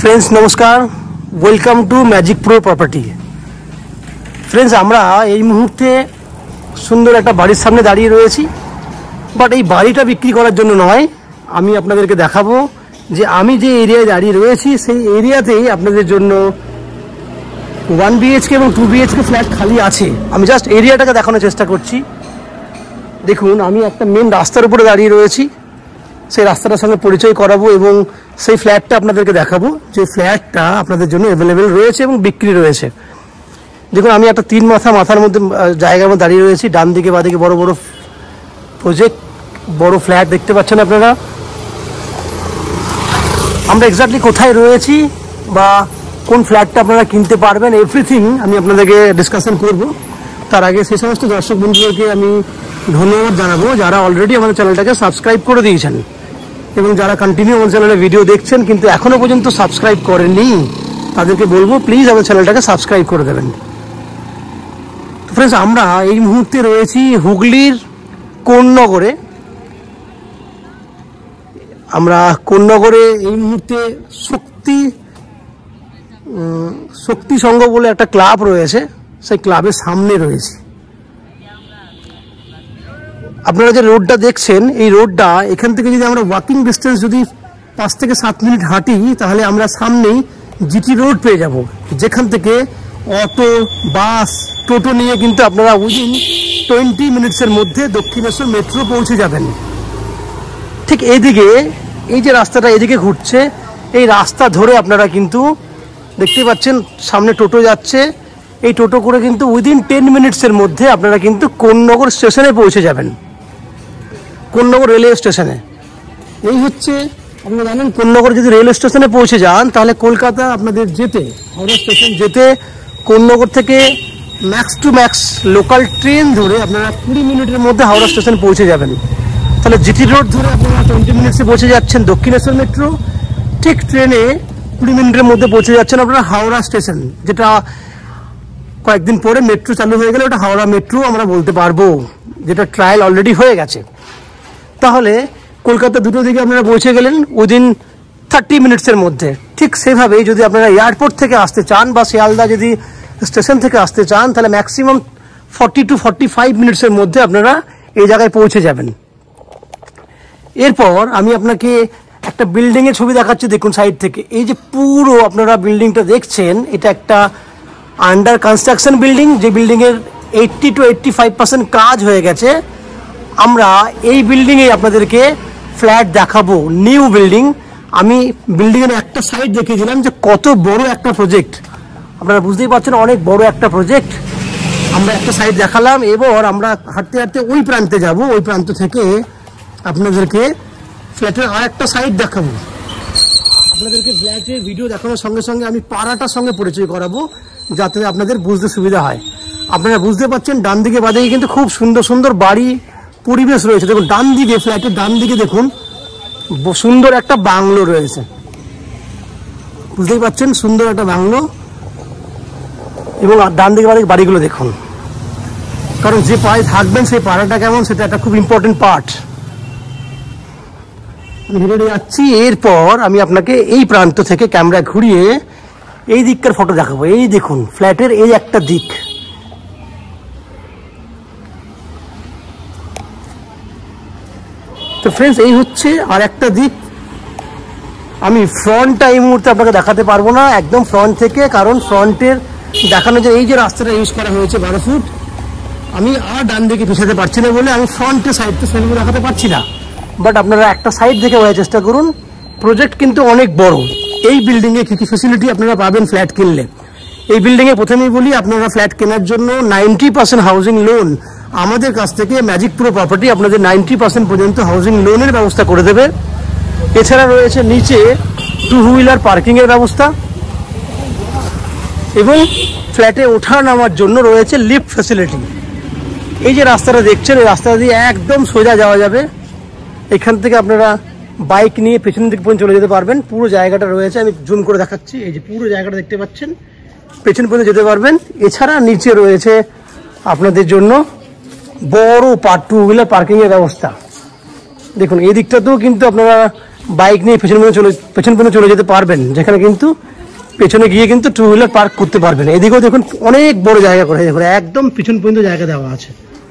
Friends नमस्कार welcome to magic pro property. Friends আমরা এই মুহূর্তে সুন্দর একটা বাড়ির সামনে দাঁড়িয়ে রয়েছি, বাট এই বাড়িটা বিক্রি করার জন্য নয়। আমি আপনাদেরকে দেখাবো যে আমি যে এরিয়ায় দাঁড়িয়ে রয়েছি সেই এরিয়াতেই আপনাদের জন্য 1 BHK এবং 2 BHK ফ্ল্যাট খালি আছে। আমি জাস্ট এরিয়াটাকে দেখানোর চেষ্টা করছি। দেখুন আমি একটা মেন রাস্তার উপরে দাঁড়িয়ে রয়েছি, সেই রাস্তাটার সঙ্গে পরিচয় করাবো এবং সেই ফ্ল্যাটটা আপনাদেরকে দেখাবো যে ফ্ল্যাটটা আপনাদের জন্য অ্যাভেলেবেল রয়েছে এবং বিক্রি রয়েছে। দেখুন আমি একটা 3 মাথার মধ্যে জায়গার মধ্যে দাঁড়িয়ে রয়েছি। ডান দিকে বাদিকে বড় বড় প্রজেক্ট, বড় ফ্ল্যাট দেখতে পাচ্ছেন আপনারা। আমরা এক্স্যাক্টলি কোথায় রয়েছি বা কোন ফ্ল্যাটটা আপনারা কিনতে পারবেন এভরিথিং আমি আপনাদেরকে ডিসকাশন করব। তার আগে সেই সমস্ত দর্শক বন্ধুদেরকে আমি ধন্যবাদ জানাবো যারা অলরেডি আমাদের চ্যানেলটাকে সাবস্ক্রাইব করে দিয়েছেন এবং যারা কন্টিনিউ আমাদের চ্যানেলে ভিডিও দেখছেন কিন্তু এখনো পর্যন্ত সাবস্ক্রাইব করেননি তাদেরকে বলবো প্লিজ আমাদের চ্যানেলটাকে সাবস্ক্রাইব করে দেবেন। তো ফ্রেন্ডস আমরা এই মুহূর্তে রয়েছি হুগলির কোন্নগরে। আমরা কোন্নগরে এই মুহূর্তে শক্তি সংঘ বলে একটা ক্লাব রয়েছে, সেই ক্লাবের সামনে রয়েছি। আপনারা যে রোডটা দেখছেন এই রোডটা এখান থেকে যদি আমরা ওয়াকিং ডিস্টেন্স যদি 5 থেকে 7 মিনিট হাঁটি তাহলে আমরা সামনেই জিটি রোড পেয়ে যাব, যেখান থেকে অটো বাস টোটো নিয়ে কিন্তু আপনারা উইদিন 20 মিনিটসের মধ্যে দক্ষিণেশ্বর মেট্রো পৌঁছে যাবেন। ঠিক এইদিকে এই যে রাস্তাটা এদিকে ঘুরছে এই রাস্তা ধরে আপনারা কিন্তু দেখতে পাচ্ছেন সামনে টোটো যাচ্ছে। এই টোটো করে কিন্তু উইদিন 10 মিনিটসের মধ্যে আপনারা কিন্তু কোন্নগর স্টেশনে পৌঁছে যাবেন, কোন্নগর রেলওয়ে স্টেশনে। এই হচ্ছে আপনারা জানেন কোন্নগর যদি রেলওয়ে স্টেশনে পৌঁছে যান তাহলে কলকাতা আপনাদের যেতে হাওড়া স্টেশন যেতে কোন্নগর থেকে max to max local train ধরে আপনারা 20 মিনিটের মধ্যে হাওড়া স্টেশন পৌঁছে যাবেন। তাহলে জিটি রোড ধরে আপনারা 20 মিনিটসে পৌঁছে যাচ্ছেন দক্ষিণেশ্বর মেট্রো, ঠিক ট্রেনে 20 মিনিটের মধ্যে পৌঁছে যাচ্ছেন আপনারা হাওড়া স্টেশন, যেটা কয়েকদিন পরে মেট্রো চালু হয়ে গেলে ওটা হাওড়া মেট্রো আমরা বলতে পারবো, যেটা ট্রায়াল অলরেডি হয়ে গেছে। তাহলে কলকাতা দুটো দিকে আপনারা পৌঁছে গেলেন উইদিন 30 মিনিটসের মধ্যে। ঠিক সেভাবেই যদি আপনারা এয়ারপোর্ট থেকে আসতে চান বা শিয়ালদা যদি স্টেশন থেকে আসতে চান তাহলে ম্যাক্সিমাম 40 to 45 মিনিটসের মধ্যে আপনারা এই জায়গায় পৌঁছে যাবেন। এরপর আমি আপনাকে একটা বিল্ডিংয়ের ছবি দেখাচ্ছি। দেখুন সাইড থেকে এই যে পুরো আপনারা বিল্ডিংটা দেখছেন এটা একটা আন্ডার কনস্ট্রাকশন বিল্ডিং, যে বিল্ডিংয়ের 80 to 85% কাজ হয়ে গেছে। আমরা এই বিল্ডিংয়ে আপনাদেরকে ফ্ল্যাট দেখাবো, নিউ বিল্ডিং। আমি বিল্ডিংয়ের একটা সাইড দেখিয়ে দিলাম যে কত বড় একটা প্রজেক্ট, আপনারা বুঝতেই পারছেন অনেক বড় একটা প্রজেক্ট। আমরা একটা সাইড দেখালাম, এবার আমরা হাঁটতে হাঁটতে ওই প্রান্তে যাব, ওই প্রান্ত থেকে আপনাদেরকে ফ্ল্যাটের আর একটা সাইড দেখাবো। আপনাদেরকে ফ্ল্যাটের ভিডিও দেখানোর সঙ্গে সঙ্গে আমি পাড়াটার সঙ্গে পরিচয় করাবো যাতে আপনাদের বুঝতে সুবিধা হয়। আপনারা বুঝতে পারছেন ডান দিকে বাদিকে কিন্তু খুব সুন্দর সুন্দর বাড়ি পরিবেশ রয়েছে। দেখুন ডান দিকে ফ্ল্যাটের ডান দিকে দেখুন সুন্দর একটা বাংলো রয়েছে, বুঝতেই পারছেন সুন্দর একটা বাংলো। এবং ডান দিকে বাদিকে বাড়িগুলো দেখুন, কারণ যে পাড়ায় থাকবেন সেই পাড়াটা কেমন সেটা একটা খুব ইম্পর্টেন্ট পার্ট। আমি হেঁটে যাচ্ছি, এরপর আমি আপনাকে এই প্রান্ত থেকে ক্যামেরা ঘুরিয়ে এই দিককার ফটো দেখাবো। এই দেখুন ফ্ল্যাটের এই একটা দিক, তো ফ্রেন্ডস এই হচ্ছে আর একটা দিক। আমি ফ্রন্টটা এই মুহূর্তে আপনাকে দেখাতে পারবো না একদম ফ্রন্ট থেকে, কারণ ফ্রন্টের দেখানো যে এই যে রাস্তাটা ইউজ করা হয়েছে 12 ফুট, আমি আর ডান দিকে পিছাতে পারছি না বলে আমি ফ্রন্টের সাইডটা সেগুলো দেখাতে পারছি না। বাট আপনারা একটা সাইড দেখে বোঝার চেষ্টা করুন, প্রজেক্ট কিন্তু অনেক বড়। এই বিল্ডিংয়ে কী কী ফেসিলিটি আপনারা পাবেন ফ্ল্যাট কিনলে। এই বিল্ডিংয়ে প্রথমেই বলি আপনারা ফ্ল্যাট কেনার জন্য 90% হাউজিং লোন আমাদের কাছ থেকে ম্যাজিক প্রো প্রপার্টি আপনাদের 90% পর্যন্ত হাউজিং লোনের ব্যবস্থা করে দেবে। এছাড়া রয়েছে নিচে 2 হুইলার পার্কিংয়ের ব্যবস্থা এবং ফ্ল্যাটে ওঠা নামার জন্য রয়েছে লিফট ফ্যাসিলিটি। এই যে রাস্তাটা দেখছেন এই রাস্তা দিয়ে একদম সোজা যাওয়া যাবে, এখান থেকে আপনারা বাইক নিয়ে পেছন দিক পর্যন্ত চলে যেতে পারবেন। পুরো জায়গাটা রয়েছে, আমি জুম করে দেখাচ্ছি, এই যে পুরো জায়গাটা দেখতে পাচ্ছেন, পেছন পর্যন্ত যেতে পারবেন। এছাড়া নিচে রয়েছে আপনাদের জন্য বড় 2 হুইলার পার্কিংয়ের ব্যবস্থা। দেখুন এই দিকটাতেও কিন্তু আপনারা বাইক নিয়ে পেছন পর্যন্ত চলে যেতে পারবেন, যেখানে কিন্তু পেছনে গিয়ে কিন্তু টু হুইলার পার্ক করতে পারবেন। এদিকেও দেখুন অনেক বড় জায়গা করে, দেখুন একদম পিছন পর্যন্ত জায়গা দেওয়া আছে।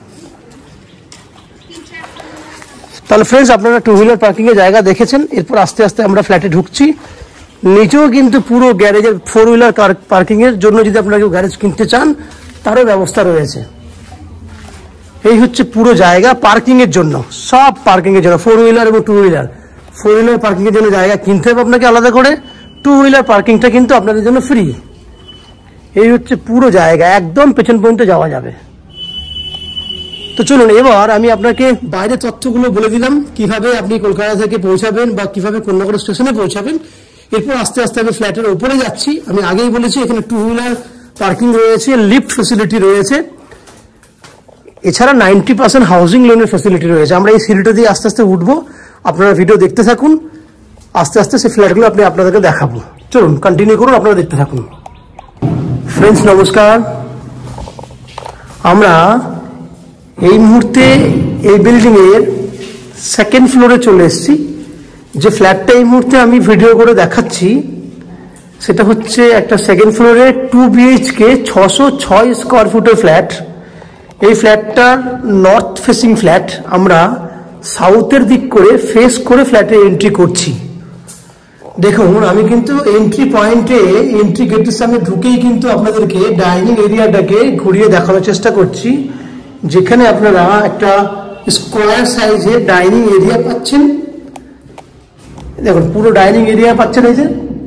তাহলে ফ্রেন্ডস, আপনারা টু হুইলার পার্কিং এর জায়গা দেখেছেন। এরপর আস্তে আস্তে আমরা ফ্ল্যাটে ঢুকছি। নিচেও কিন্তু পুরো গ্যারেজের ফোর হুইলার পার্কিং এর জন্য যদি আপনারা কেউ গ্যারেজ কিনতে চান তারও ব্যবস্থা রয়েছে। এই হচ্ছে পুরো জায়গা পার্কিং এর জন্য, সব পার্কিং এর জন্য, ফোর হুইলার এবং two wheeler. Four wheeler parking এর জন্য জায়গা কিনতে হবে আপনাকে আলাদা করে, টু হুইলার পার্কিংটা কিন্তু আপনাদের জন্য ফ্রি। এই হচ্ছে পুরো জায়গা, একদম পেছন পর্যন্ত যাওয়া যাবে। তো চলুন এবার আমি আপনাকে বাইরের তথ্যগুলো বলে দিলাম, কিভাবে আপনি কলকাতা থেকে পৌঁছাবেন বা কিভাবে কোন্নগর স্টেশনে পৌঁছাবেন। এরপর আস্তে আস্তে আমি ফ্ল্যাটের উপরে যাচ্ছি। আমি আগেই বলেছি এখানে টু হুইলার পার্কিং রয়েছে, লিফট ফেসিলিটি রয়েছে, এছাড়া 90% হাউজিং লোনের ফেসিলিটি রয়েছে। আমরা এই সিঁড়িটা দিয়ে আস্তে আস্তে উঠবো, আপনারা ভিডিও দেখতে থাকুন। আস্তে আস্তে সেই ফ্ল্যাটগুলো আপনাদেরকে দেখাবো। চলুন কন্টিনিউ করুন, আপনারা দেখতে থাকুন। ফ্রেন্ডস নমস্কার, আমরা এই মুহূর্তে এই বিল্ডিং এর সেকেন্ড ফ্লোরে চলে এসেছি। যে ফ্ল্যাটটা এই মুহূর্তে আমি ভিডিও করে দেখাচ্ছি সেটা হচ্ছে একটা সেকেন্ড ফ্লোরে 2 BHK 606 স্কোয়ার ফুটের ফ্ল্যাট। এই ফ্ল্যাটটার নর্থ ফেসিং ফ্ল্যাট। আমরা সাউথের দিক করে ফেস করে ফ্ল্যাটে এন্ট্রি করছি। দেখুন আমি কিন্তু এন্ট্রি পয়েন্টে, এন্ট্রি গেটের সামনে ঢুকেই কিন্তু আপনাদেরকে ডাইনিং এরিয়াটাকে ঘুরিয়ে দেখানোর চেষ্টা করছি, যেখানে আপনারা একটা স্কোয়ার সাইজের ডাইনিং এরিয়া পাচ্ছেন। দেখুন পুরো ডাইনিং এরিয়া পাচ্ছেন এই যে,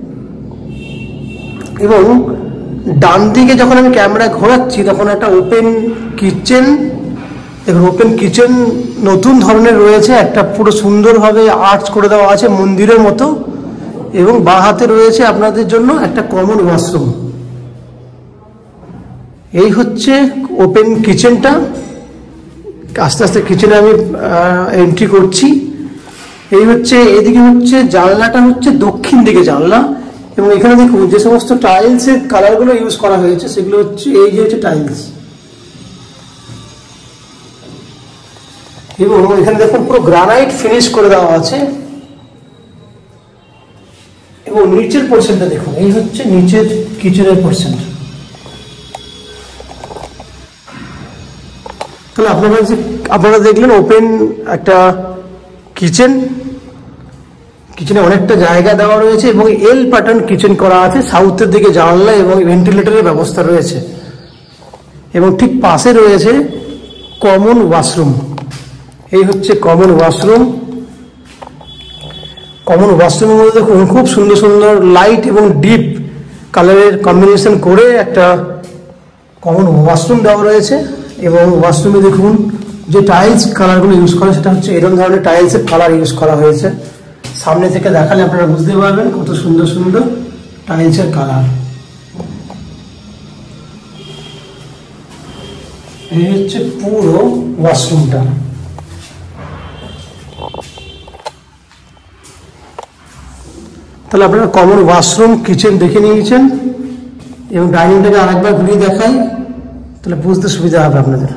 এবং ডান দিকে যখন আমি ক্যামেরা ঘোরাচ্ছি তখন একটা ওপেন কিচেন। দেখুন ওপেন কিচেন নতুন ধরনের রয়েছে, একটা পুরো সুন্দরভাবে আর্চ করে দেওয়া আছে মন্দিরের মতো, এবং বাঁ হাতে রয়েছে আপনাদের জন্য একটা কমন ওয়াশরুম। এই হচ্ছে ওপেন কিচেনটা। আস্তে আস্তে কিচেনে আমি এন্ট্রি করছি। এই হচ্ছে, এদিকে হচ্ছে জানলাটা হচ্ছে দক্ষিণ দিকে জানলা, এবং এখানে দেখুন যে সমস্ত টাইলসের কালারগুলো ইউজ করা হয়েছে সেগুলো হচ্ছে এই যে হচ্ছে টাইলস, এবং এখানে দেখুন পুরো গ্রানাইট ফিনিশ করে দেওয়া আছে। এবং নিচের পোর্শনটা দেখুন, এই হচ্ছে নিচের কিচেনের পোর্শন। তাহলে আপনারা দেখলেন ওপেন একটা কিচেন। কিচেনে অনেকটা জায়গা দেওয়া রয়েছে এবং এল প্যাটার্ন কিচেন করা আছে। সাউথের দিকে জানলা এবং ভেন্টিলেটরের ব্যবস্থা রয়েছে, এবং ঠিক পাশে রয়েছে কমন ওয়াশরুম। এই হচ্ছে কমন ওয়াশরুম। কমন ওয়াশরুমের মধ্যে দেখুন খুব সুন্দর সুন্দর লাইট এবং ডিপ কালারের কম্বিনেশন করে একটা কমন ওয়াশরুম দেওয়া রয়েছে। এবং ওয়াশরুমে দেখুন যে টাইলস কালারগুলো ইউজ করা, সেটা হচ্ছে এরকম ধরনের টাইলসের কালার ইউজ করা হয়েছে। সামনে থেকে দেখালে আপনারা বুঝতে পারবেন কত সুন্দর সুন্দর টাইলসের কালার। এই হচ্ছে পুরো ওয়াশরুমটা। তাহলে আপনারা কমন ওয়াশরুম কিচেন দেখে নিয়েছেন, এবং ডাইনিংটাকে আরেকবার ঘুরিয়ে দেখাই, তাহলে বুঝতে সুবিধা হবে আপনাদের।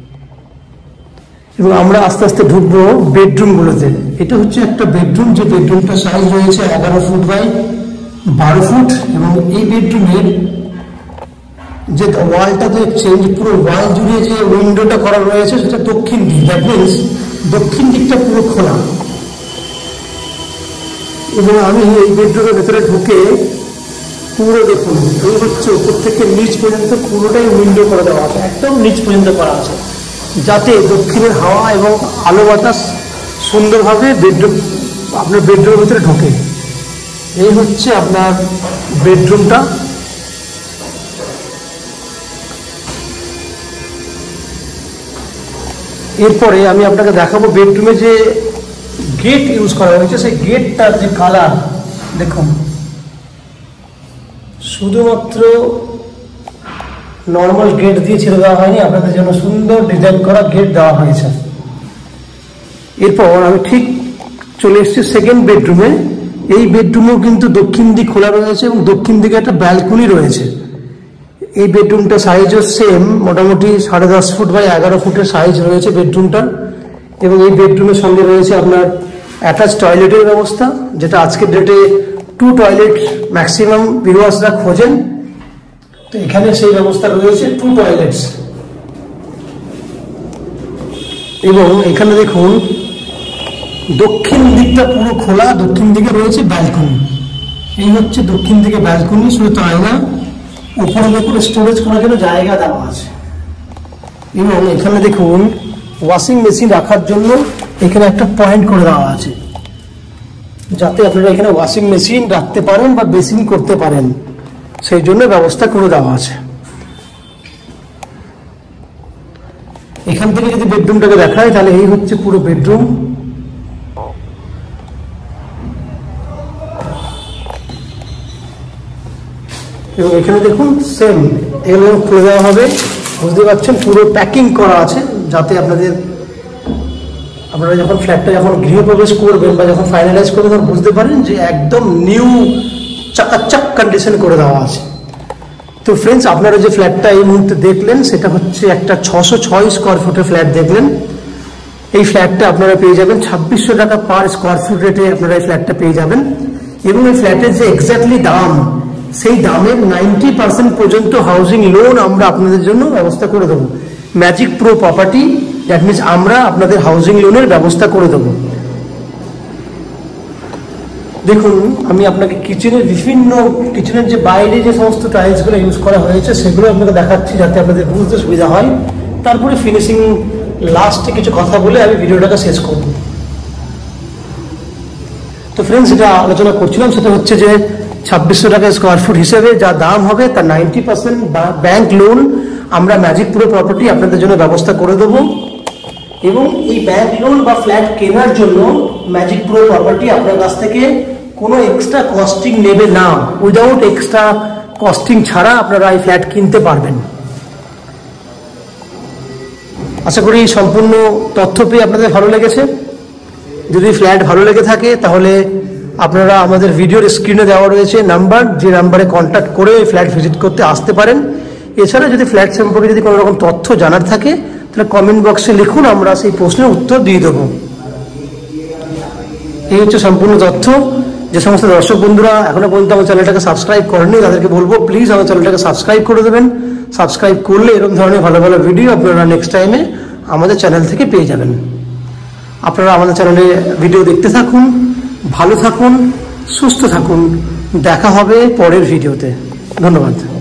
এবং আমরা আস্তে আস্তে ঢুকবো বেডরুমগুলোতে। এটা হচ্ছে একটা বেডরুম, যে বেডরুমটা সাইজ রয়েছে 11 ফুট বাই 12 ফুট, এবং এই বেডরুমের যে ওয়ালটা দেখছেন, যে পুরো ওয়াল জুড়ে যে উইন্ডোটা করা রয়েছে সেটা দক্ষিণ দিক। দ্যাট মিনস দক্ষিণ দিকটা পুরো খোলা। এবং আমি এই বেডরুমের ভেতরে ঢুকে পুরো দেখুন, এই হচ্ছে উপর থেকে নিচ পর্যন্ত পুরোটাই উইন্ডো করে দেওয়া আছে, একদম নিচ পর্যন্ত করা আছে, যাতে দক্ষিণের হাওয়া এবং আলো বাতাস সুন্দরভাবে আপনার বেডরুমের ভিতরে ঢোকে। এই হচ্ছে আপনার বেডরুমটা। এরপরে আমি আপনাকে দেখাবো বেডরুমে যে গেট ইউজ করা হয়েছে, সেই গেটটার যে কালার দেখুন, শুধুমাত্র নর্মাল গেট দিয়ে ছেড়ে দেওয়া হয়নি, আপনাদের জন্য সুন্দর ডিজাইন করা গেট দেওয়া হয়েছে। এরপর আমি ঠিক চলে এসেছি সেকেন্ড বেডরুমে। এই বেডরুমেও কিন্তু দক্ষিণ দিক খোলা রয়েছে এবং দক্ষিণ দিকে একটা ব্যালকনি রয়েছে। এই বেডরুমটা সাইজও সেম, মোটামুটি 10.5 ফুট বাই 11 ফুটের সাইজ রয়েছে বেডরুমটা। এবং এই বেডরুমের সঙ্গে রয়েছে আপনার অ্যাটাচ টয়লেটের ব্যবস্থা, যেটা আজকের ডেটে 2 টয়লেট ম্যাক্সিমাম ভিউয়ার্সরা খোঁজেন। তো এখানে সেই ব্যবস্থা রয়েছে 2 টয়লেটস। এবং এখানে দেখুন দক্ষিণ দিকটা পুরো খোলা, দক্ষিণ দিকে রয়েছে ব্যালকনি। এই হচ্ছে দক্ষিণ দিকে ব্যালকনি, শুধু তাই না উপরে উপরে স্টোরেজ করার জন্য জায়গা দেওয়া আছে। এবং এখানে দেখুন ওয়াশিং মেশিন রাখার জন্য এখানে একটা পয়েন্ট করে দেওয়া আছে, যাতে আপনারা এখানে ওয়াশিং মেশিন রাখতে পারেন বা বেসিন করতে পারেন, সেই জন্য ব্যবস্থা করে দেওয়া আছে। এখান থেকে যদি বেডরুমটাকে দেখায় তাহলে এই হচ্ছে পুরো বেডরুম। এবং এখানে দেখুন সেম এগুলো খুলে দেওয়া হবে, বুঝতে পারছেন পুরো প্যাকিং করা আছে, যাতে আপনারা যখন ফ্ল্যাটটা যখন গৃহপ্রবেশ করবেন বা যখন ফাইনালাইজ করবেন তখন বুঝতে পারেন যে একদম নিউ চাকাচাক কন্ডিশন করে দেওয়া আছে। তো ফ্রেন্ডস, আপনারা যে ফ্ল্যাটটা এই মুহূর্তে দেখলেন সেটা হচ্ছে একটা 606 স্কোয়ার ফুটের ফ্ল্যাট দেখলেন। এই ফ্ল্যাটটা আপনারা পেয়ে যাবেন 2600 টাকা পার স্কোয়ার ফুট রেটে আপনারা এই ফ্ল্যাটটা পেয়ে যাবেন। এবং এই ফ্ল্যাটের যে এক্স্যাক্টলি দাম, সেই দামের 90% পর্যন্ত হাউজিং লোন আমরা আপনাদের জন্য ব্যবস্থা করে দেবো। Magic pro property, that means আমরা আপনাদের হাউজিং লোনের ব্যবস্থা করে দেবো। দেখুন আমি আপনাকে কিচেনের যে বাইরে যে সমস্ত টাইলসগুলো ইউজ করা হয়েছে সেগুলো আপনাকে দেখাচ্ছি, যাতে আপনাদের বুঝতে সুবিধা হয়। তারপরে ফিনিশিং লাস্টে কিছু কথা বলে আমি ভিডিওটাকে শেষ করব। তো ফ্রেন্ডস, যেটা আলোচনা করছিলাম সেটা হচ্ছে যে 2600 টাকা স্কোয়ার ফুট হিসেবে যা দাম হবে তার 90% ব্যাংক লোন আমরা ম্যাজিক প্রো প্রপার্টি আপনাদের জন্য ব্যবস্থা করে দেবো। এবং এই ব্যাংক লোন বা ফ্ল্যাট কেনার জন্য ম্যাজিক প্রো প্রপার্টি আপনার কাছ থেকে কোনো এক্সট্রা কস্টিং নেবে না। উইদাউট এক্সট্রা কস্টিং ছাড়া আপনারা এই ফ্ল্যাট কিনতে পারবেন। আশা করি সম্পূর্ণ তথ্য পেয়ে আপনাদের ভালো লেগেছে। যদি ফ্ল্যাট ভালো লেগে থাকে তাহলে আপনারা আমাদের ভিডিওর স্ক্রিনে দেওয়া রয়েছে নাম্বার, যে নাম্বারে কন্ট্যাক্ট করে ফ্ল্যাট ভিজিট করতে আসতে পারেন। এছাড়া যদি ফ্ল্যাট সম্পর্কে যদি কোনো রকম তথ্য জানার থাকে তাহলে কমেন্ট বক্সে লিখুন, আমরা সেই প্রশ্নের উত্তর দিয়ে দেবো। এই হচ্ছে সম্পূর্ণ তথ্য। যে সমস্ত দর্শক বন্ধুরা এখনো পর্যন্ত আমার চ্যানেলটাকে সাবস্ক্রাইব করেননি তাদেরকে বলবো প্লিজ আমার চ্যানেলটাকে সাবস্ক্রাইব করে দেবেন। সাবস্ক্রাইব করলে এরকম ধরনের ভালো ভালো ভিডিও আপনারা নেক্সট টাইমে আমাদের চ্যানেল থেকে পেয়ে যাবেন। আপনারা আমাদের চ্যানেলে ভিডিও দেখতে থাকুন, ভালো থাকুন, সুস্থ থাকুন। দেখা হবে পরের ভিডিওতে। ধন্যবাদ।